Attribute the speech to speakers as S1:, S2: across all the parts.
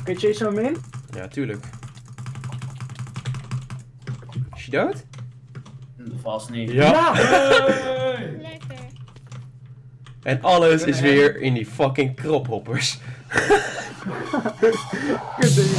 S1: Kun je chase hem in?
S2: Ja, tuurlijk. Is je dood?
S3: Vast niet.
S2: Ja!
S3: Hey!
S4: Lekker.
S2: En alles is weer in die fucking krophoppers.
S1: Kut ding.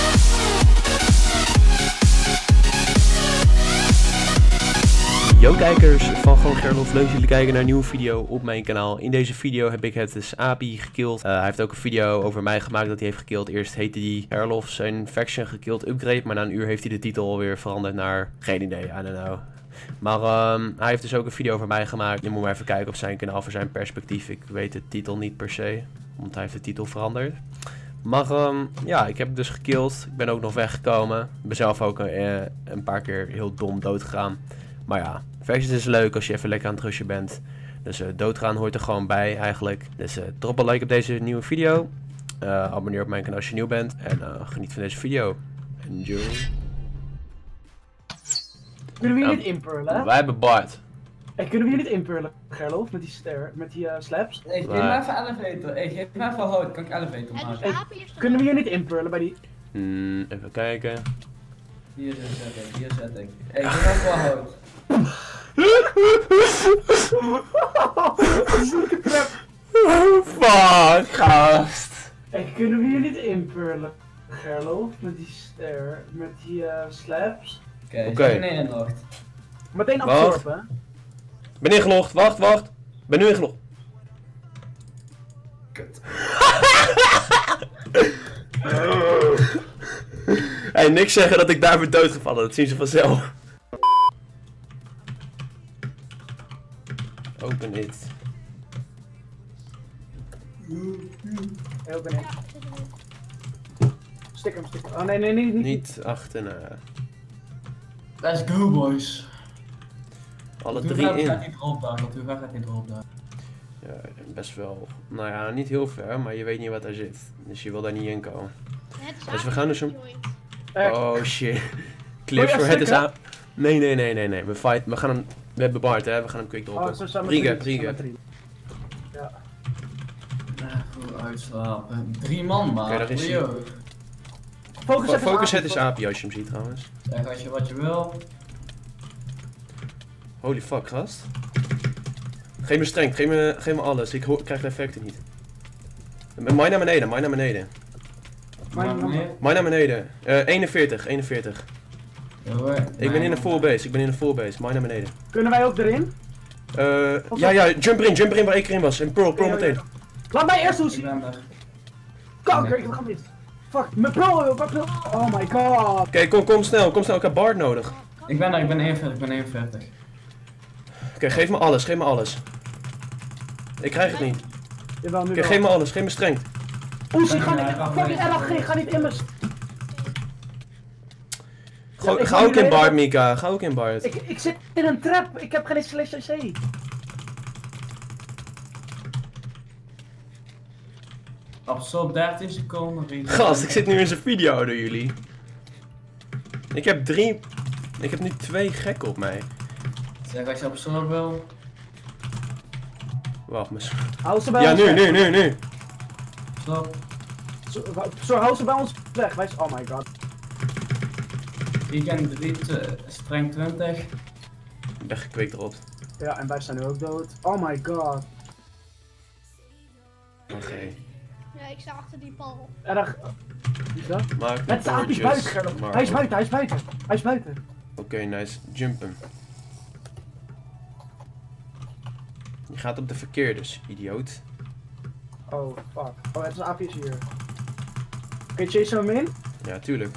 S2: Yo kijkers van Gewoon Gerlof, leuk dat jullie kijken naar een nieuwe video op mijn kanaal. In deze video heb ik het Api gekillt. Hij heeft ook een video over mij gemaakt dat hij heeft gekillt. Eerst heette die Gerlof zijn faction gekillt upgrade, maar na een uur heeft hij de titel alweer veranderd naar geen idee, I don't know. Maar hij heeft dus ook een video over mij gemaakt. Je moet maar even kijken op zijn kanaal voor zijn perspectief. Ik weet de titel niet per se, want hij heeft de titel veranderd. Maar ja, ik heb hem dus gekillt. Ik ben ook nog weggekomen. Ik ben zelf ook een paar keer heel dom doodgegaan. Maar ja, Factions is leuk als je even lekker aan het rushen bent. Dus doodgaan hoort er gewoon bij eigenlijk. Dus drop een like op deze nieuwe video. Abonneer op mijn kanaal als je nieuw bent. En geniet van deze video. Enjoy.
S1: Kunnen we hier niet inpurlen?
S2: Wij hebben Bart.
S1: Hey, kunnen we hier niet inpurlen, Gerlof? Met die met die slaps?
S3: Hey, geef me even elevator. Hey, geef me even hout. Kan ik elevator
S4: Het
S3: maken?
S4: is Api is
S1: Kunnen we hier niet inpurlen bij die...
S2: Even kijken.
S3: Hier zet ik, hier zet ik. Hey, geef me even hout.
S1: Zieke trap.
S2: Fuck, gast.
S1: Hey, kunnen we hier niet inpurlen, Gerlof? Met die met die slaps?
S3: Oké,
S2: Oké.
S3: zet me inlogd.
S1: Meteen
S2: Wacht.
S1: absorben.
S2: Ben ingelogd, wacht. Ben nu ingelogd.
S3: Kut.
S2: Hey, niks zeggen dat ik daar ben doodgevallen, dat zien ze vanzelf. Open it.
S1: Heel benieuwd.
S4: Ja, zit erin.
S1: Stik hem. Oh nee, niet.
S2: Niet achterna.
S3: Let's go, boys.
S2: Alle
S3: Hoe
S2: drie
S3: ver
S2: in.
S3: gaat die drop daar? Hoe ver gaat die drop daar?
S2: Ja, best wel. Nou ja, niet heel ver, maar je weet niet wat daar zit. Dus je wil daar niet in komen.
S4: Het is
S2: Dus we
S4: Api
S2: gaan dus
S4: joint.
S2: Oh shit. Clips
S1: Wil
S2: voor
S1: je
S2: het is
S1: stikken?
S2: aan. Nee. We gaan hem. We hebben Bart, hè? We gaan hem quick droppen.
S1: Oh, zo samen
S2: Riga.
S1: Ja.
S3: Even uitslapen. 3 man, man.
S2: Oké, daar is hij.
S1: Focus
S2: Het is Api als je hem ziet trouwens.
S3: Zeg als je wat je wil.
S2: Holy fuck, gast. Geef me strength, geef me alles. Ik krijg de effecten niet. Mine naar beneden. Mine naar beneden. 41.
S3: Ja, hoor.
S2: Ik ben in een full base. Mine naar beneden.
S1: Kunnen wij ook erin?
S2: Ja, jump erin waar ik erin was. En Pearl meteen.
S1: Laat mij eerst
S3: Ik
S1: doen.
S3: ben er.
S1: Kanker, ik ga mis. Fuck, mijn pro. Oh my god.
S2: Oké, kom snel. Ik heb Bart nodig.
S3: Ik ben 41.
S2: Oké, geef me alles. Ik krijg het niet.
S1: Jawel, nu
S2: Oké,
S1: wel.
S2: geef me alles, geef me strength.
S1: Oesie, ga niet. Fucking RLG, ga niet in mijn... Ja, ik
S2: Ga
S1: wil
S2: ook in
S1: jullie
S2: Bart,
S1: even-
S2: Mika. Ga ook in Bart.
S1: Ik zit in een trap. Ik heb geen slash CC.
S3: Absorb 13 seconden.
S2: Gast, ik zit nu in zijn video door jullie. Ik heb nu 2 gekken op mij.
S3: Zeg als je absorb wil.
S2: Wacht,
S1: Hou ze bij
S2: ja,
S1: ons weg.
S2: nu.
S3: Stop.
S1: Zo, hou ze bij ons weg. Oh my god.
S3: Weekend 3, streng 20.
S2: Ik ben gekweekt erop.
S1: Ja, en wij zijn nu ook dood. Oh my god.
S2: Oké.
S4: Ja, ik sta achter die paal.
S1: Erg. Wie is dat?
S2: Maak
S1: Het is Api is buiten, Gerlof. Hij is buiten.
S2: Oké, nice. Jump hem. Je gaat op de verkeerders, idioot.
S1: Oh, fuck. Oh, het is Api is hier. Kun je chase hem in?
S2: Ja, tuurlijk.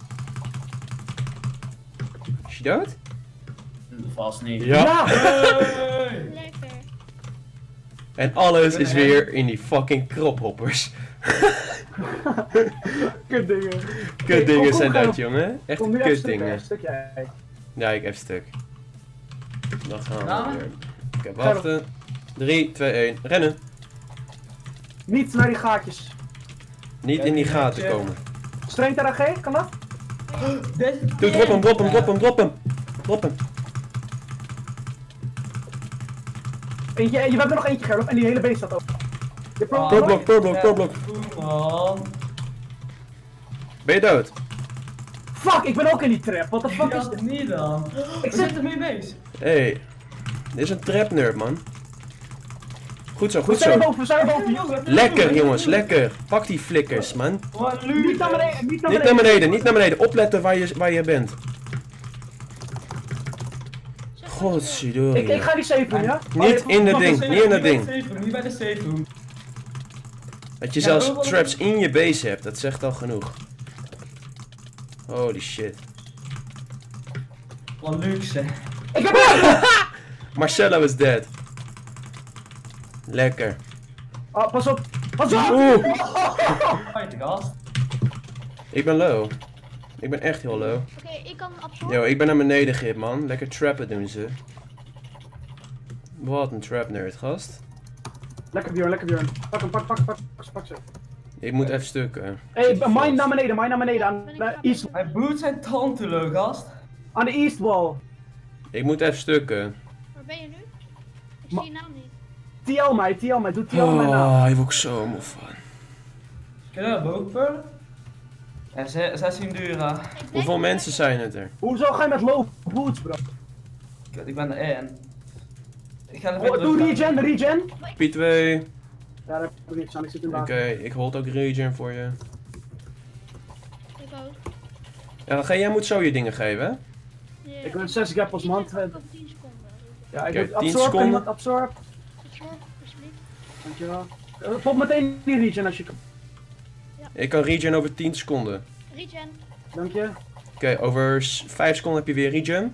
S2: Is je dood?
S3: Vast niet.
S2: Ja.
S3: Hey!
S4: Lekker.
S2: En alles is weer in die fucking krophoppers.
S1: Kutdingen.
S2: Kutdingen zijn
S1: kom,
S2: dat, jongen. Echt
S1: Kom nu even
S2: kutdingen.
S1: stukje ei.
S2: Ja, ik heb stuk. Dat gaan we
S3: Ja?
S2: weer. Oké, wachten. 3, 2, 1. Rennen.
S1: Niet naar die gaatjes.
S2: Niet in die gaten komen.
S1: Streng RG, kan dat?
S2: Doe, drop hem.
S1: Eentje, je hebt er nog eentje, Gerlof, en die hele base staat open. Je pro
S2: Pro blok.
S3: Man.
S2: Ben je dood?
S5: Fuck, ik ben ook in die trap. What the fuck is
S3: Ja,
S5: dit?
S3: niet dan. Ik zit ermee bezig.
S2: Hey, dit is een trap nerd, man. Goed zo,
S5: We
S2: goed
S5: zijn er
S2: zo.
S5: boven, we zijn er boven. Jongens.
S2: Lekker, jongens, lekker. Pak die flikkers, man.
S3: Wat
S5: Niet naar beneden, niet naar
S2: Niet naar beneden, niet naar beneden. Opletten waar je bent.
S4: Zeg
S2: Godverdorie.
S5: Ik ga die safe doen, ja?
S2: Niet in het ding, niet in het ding.
S3: Niet bij de safe room.
S2: Dat je
S3: Ja,
S2: zelfs
S3: wel-
S2: traps in je base hebt, dat zegt al genoeg. Holy shit.
S3: Wat luxe.
S5: Ik heb hem!
S2: Marcelo is dead. Lekker.
S5: Oh, pas op. Pas op!
S2: Oeh,
S3: Fight, gast.
S2: ik ben low. Ik ben echt heel low.
S4: Oké, ik kan absorben.
S2: Yo, ik ben naar beneden gehit, man. Lekker trappen doen ze. Wat een trap nerd, gast.
S5: Lekker Björn, lekker Björn. Pak hem, pak ze.
S2: Ik moet even stukken.
S5: Hey, mine naar beneden, aan de east,
S3: Hij boet zijn tandelen, gast.
S5: aan de east wall.
S2: Ik moet even stukken.
S4: Waar ben je nu? Ik zie je naam niet.
S5: TL mij, doe TL mij na.
S2: Oh, hier word ik zo moe van.
S3: Kun je dat boven? Ja, 16 dura.
S4: Ik blijf
S2: Hoeveel
S4: nog
S2: mensen
S4: lekker.
S2: zijn het er?
S5: Hoezo ga je met low boots, bro?
S3: Kut, ik ben erin. Ik ga er
S5: Oh, doe regen.
S2: P2.
S5: Ja, daar heb ik niks aan, ik zit in
S2: Oké,
S5: water.
S2: ik hold ook regen voor je.
S4: Ik ook.
S2: Ja, jij moet zo je dingen geven, hè?
S4: Ja.
S5: Ik ben 6 gappels, man.
S4: Ik heb 10 seconden.
S5: Ja, ik
S2: Oké,
S5: doe
S2: 10
S5: absorb,
S2: seconden.
S5: iemand absorb.
S4: Absorb, alsjeblieft.
S5: Dankjewel. Pop meteen die regen als je kan.
S2: Ik kan regen over 10 seconden.
S4: Regen.
S5: Dank je.
S2: Oké, over 5 seconden heb je weer regen.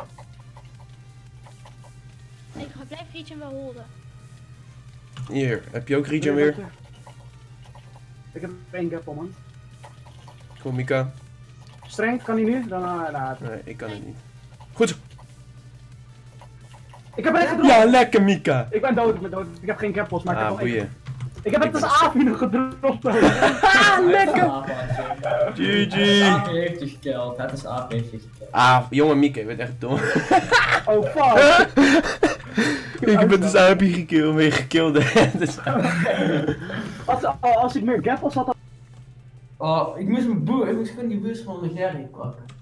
S4: Ik blijf regen wel holden.
S2: Hier, heb je ook regen weer?
S5: Dank je. Ik heb 1 gappel, man.
S2: Kom, Mika.
S5: Streng, kan hij nu? Dan,
S2: Nee, ik kan het niet. Goed zo.
S5: ik heb er echt gedropt.
S2: Ja, lekker Mika.
S5: Ik ben dood. Ik heb geen gappels, maar ik heb
S2: Ah,
S5: nog één.
S2: boeien.
S5: Ik heb
S2: Ik
S5: het
S2: ben
S5: als Avi nog gedropt.
S3: Lekker!
S2: GG.
S3: AP heeft je gekeld. Het is AP heeft je gekeld.
S2: Ah, jonge Mika, je bent echt dom.
S5: Oh fuck.
S2: Ik heb dus Abi gekilld, mee gekilld. Dus-
S5: Als ik meer gappels had, dan...
S3: Oh, ik moest gewoon die bus van de Gerry pakken.